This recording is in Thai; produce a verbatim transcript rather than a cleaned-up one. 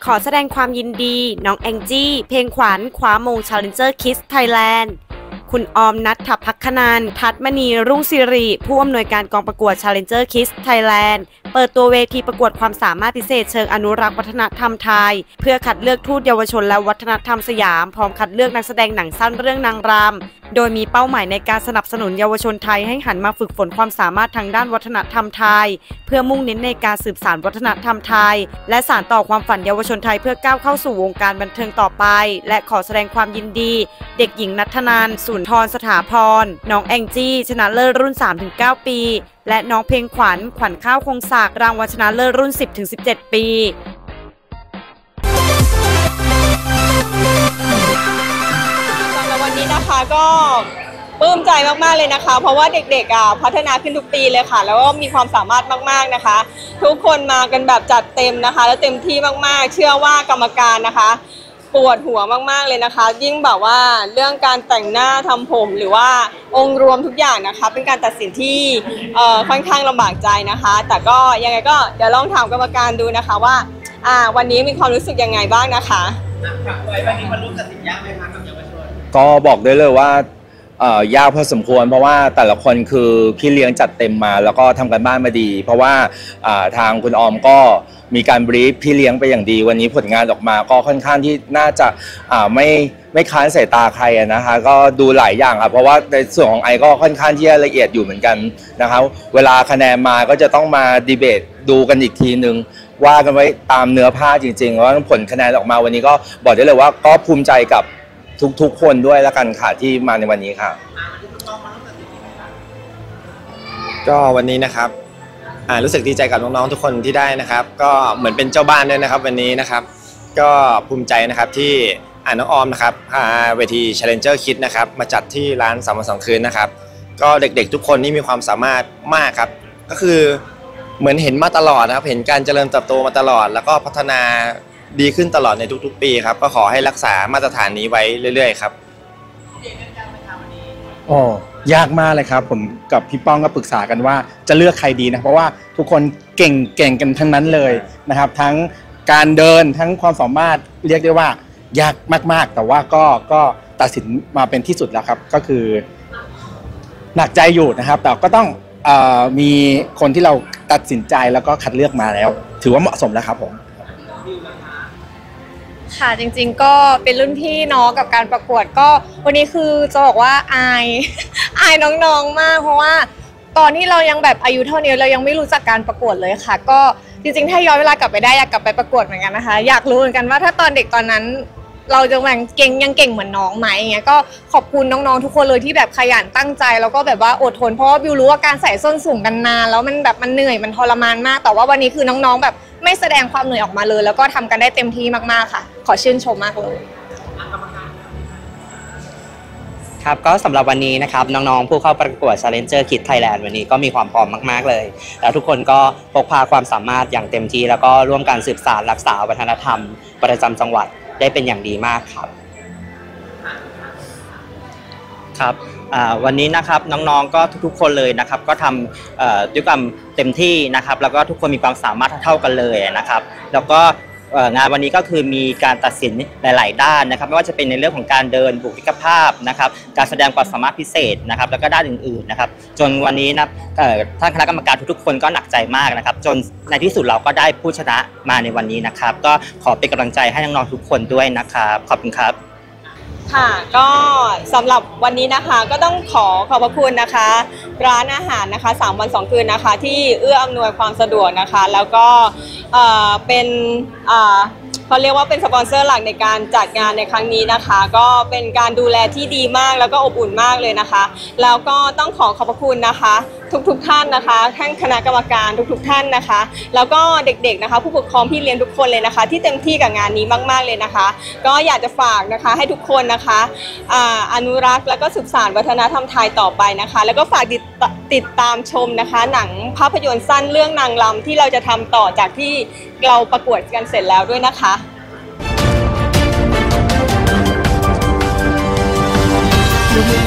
ขอแสดงความยินดีน้องแองจี้เพลงขวัญคว้ามง Challenger Kids Thailand คุณออมนัทถภัคคนันท์ทัศมณีรุ่งสิริผู้อำนวยการกองประกวด Challenger Kids Thailand เปิดตัวเวทีประกวดความสามารถพิเศษเชิงอนุรักษ์วัฒนธรรมไทยเพื่อคัดเลือกทูตเยาวชนและวัฒนธรรมสยามพร้อมคัดเลือกนักแสดงหนังสั้นเรื่องนางรำโดยมีเป้าหมายในการสนับสนุนเยาวชนไทยให้หันมาฝึกฝนความสามารถทางด้านวัฒนธรรมไทยเพื่อมุ่งเน้นในการสืบสานวัฒนธรรมไทยและสานต่อความฝันเยาวชนไทยเพื่อก้าวเข้าสู่วงการบันเทิงต่อไปและขอแสดงความยินดีเด็กหญิงณัฐนันท์สุนทรสถาพรน้องแองจี้ชนะเลิศรุ่น สามถึงเก้า ปีและน้องเพลงขวัญขวัญข้าวคงศักดิ์รางวัลชนะเลิศรุ่น สิบถึงสิบเจ็ด ปีสำหรับวันนี้นะคะก็ปลื้มใจมากๆเลยนะคะเพราะว่าเด็กๆอ่ะพัฒนาขึ้นทุกปีเลยค่ะแล้วก็มีความสามารถมากๆนะคะทุกคนมากันแบบจัดเต็มนะคะและเต็มที่มากๆเชื่อว่ากรรมการนะคะปวดหัวมากๆเลยนะคะยิ่งแบบว่าเรื่องการแต่งหน้าทำผมหรือว่าองค์รวมทุกอย่างนะคะเป็นการตัดสินที่เอ่อค่อนข้างลำบากใจนะคะแต่ก็ยังไงก็เดี๋ยวลองถามกรรมการดูนะคะว่าอ่าวันนี้มีความรู้สึกยังไงบ้างนะคะวันนี้มันรู้ตัดสินยากไหมคะกับเยาวชนก็บอกได้เลยว่ายากพอสมควรเพราะว่าแต่ละคนคือพี่เลี้ยงจัดเต็มมาแล้วก็ทำกันบ้านมาดีเพราะว่าทางคุณออมก็มีการบรีฟพี่เลี้ยงไปอย่างดีวันนี้ผลงานออกมาก็ค่อนข้างที่น่าจะไม่ไม่ค้านสายตาใครนะคะก็ดูหลายอย่างครับเพราะว่าในส่วนของไอก็ค่อนข้างที่จะละเอียดอยู่เหมือนกันนะครับเวลาคะแนนมาก็จะต้องมาดีเบตดูกันอีกทีนึงว่ากันไว้ตามเนื้อผ้าจริงๆว่าผลคะแนนออกมาวันนี้ก็บอกได้เลยว่าก็ภูมิใจกับทุกๆคนด้วยแล้วกันค่ะที่มาในวันนี้ค่ะก็วันนี้นะครับรู้สึกดีใจกับน้องๆทุกคนที่ได้นะครับก็เหมือนเป็นเจ้าบ้านด้วยนะครับวันนี้นะครับก็ภูมิใจนะครับที่น้องออมนะครับพาเวที Challenger Kids นะครับมาจัดที่ร้านสามวันสองคืนนะครับก็เด็กๆทุกคนนี่มีความสามารถมากครับก็คือเหมือนเห็นมาตลอดนะครับเห็นการเจริญเติบโตมาตลอดแล้วก็พัฒนาดีขึ้นตลอดในทุกๆปีครับก็ขอให้รักษามาตรฐานนี้ไว้เรื่อยๆครับโอ้ยากมากเลยครับผมกับพี่ป้องก็ปรึกษากันว่าจะเลือกใครดีนะเพราะว่าทุกคนเก่งเก่งกันทั้งนั้นเลยนะครับทั้งการเดินทั้งความสามารถเรียกได้ว่ายากมากๆแต่ว่าก็ก็ตัดสินมาเป็นที่สุดแล้วครับก็คือหนักใจอยู่นะครับแต่ก็ต้องเอ่อมีคนที่เราตัดสินใจแล้วก็คัดเลือกมาแล้วถือว่าเหมาะสมแล้วครับผมค่ะจริงๆก็เป็นรุ่นพี่น้องกับการประกวดก็วันนี้คือจะบอกว่าอายอายน้องๆมากเพราะว่าตอนที่เรายังแบบอายุเท่านี้เรายังไม่รู้จักการประกวดเลยค่ะก็จริงๆถ้าย้อนเวลากลับไปได้อยากกลับไปประกวดเหมือนกันนะคะอยากรู้เหมือนกันว่าถ้าตอนเด็กตอนนั้นเราจะแบบเก่งยังเก่งเหมือนน้องไหมอย่างเงี้ยก็ขอบคุณน้องๆทุกคนเลยที่แบบขยันตั้งใจแล้วก็แบบว่าอดทนเพราะว่าบิวรู้ว่าการใส่ส้นสูงกันนานแล้วมันแบบมันเหนื่อยมันทรมานมากแต่ว่าวันนี้คือน้องๆแบบไม่แสดงความเหนื่อยออกมาเลยแล้วก็ทำกันได้เต็มที่มากๆค่ะขอชื่นชมมากเลยครับก็สำหรับวันนี้นะครับน้องๆผู้เข้าประกวด Challenger Kids Thailand วันนี้ก็มีความพร้อมมากๆเลยแล้วทุกคนก็พกพาความสามารถอย่างเต็มที่แล้วก็ร่วมกันสืบสานรักษาวัฒนธรรมประจำจังหวัดได้เป็นอย่างดีมากครับครับวันนี้นะครับน้องๆก็ทุกๆคนเลยนะครับก็ทำด้วยความเต็มที่นะครับแล้วก็ทุกคนมีความสามารถเท่ากันเลยนะครับแล้วก็งานวันนี้ก็คือมีการตัดสินหลายๆด้านนะครับไม่ว่าจะเป็นในเรื่องของการเดินบุคลิกภาพนะครับการแสดงความสามารถพิเศษนะครับแล้วก็ด้านอื่นๆนะครับจนวันนี้นะท่านคณะกรรมการทุกๆคนก็หนักใจมากนะครับจนในที่สุดเราก็ได้ผู้ชนะมาในวันนี้นะครับก็ขอเป็นกำลังใจให้น้องๆทุกคนด้วยนะครับขอบคุณครับค่ะก็สำหรับวันนี้นะคะก็ต้องขอขอบพระคุณนะคะร้านอาหารนะคะสามวันสองคืนนะคะที่เอื้ออำนวยความสะดวกนะคะแล้วก็เป็นเขาเรียกว่าเป็นสปอนเซอร์หลักในการจัดงานในครั้งนี้นะคะก็เป็นการดูแลที่ดีมากแล้วก็อบอุ่นมากเลยนะคะแล้วก็ต้องขอขอบพระคุณนะคะทุกๆ ท่านนะคะท่านคณะกรรมการทุกๆท่านนะคะแล้วก็เด็กๆนะคะผู้ปกครองพี่เลี้ยงทุกคนเลยนะคะที่เต็มที่กับงานนี้มากๆเลยนะคะก็อยากจะฝากนะคะให้ทุกคนนะคะอนุรักษ์แล้วก็สืบสานวัฒนธรรมไทยต่อไปนะคะแล้วก็ฝากติดติดตามชมนะคะหนังภาพยนตร์สั้นเรื่องนางรำที่เราจะทำต่อจากที่เราประกวดกันเสร็จแล้วด้วยนะคะ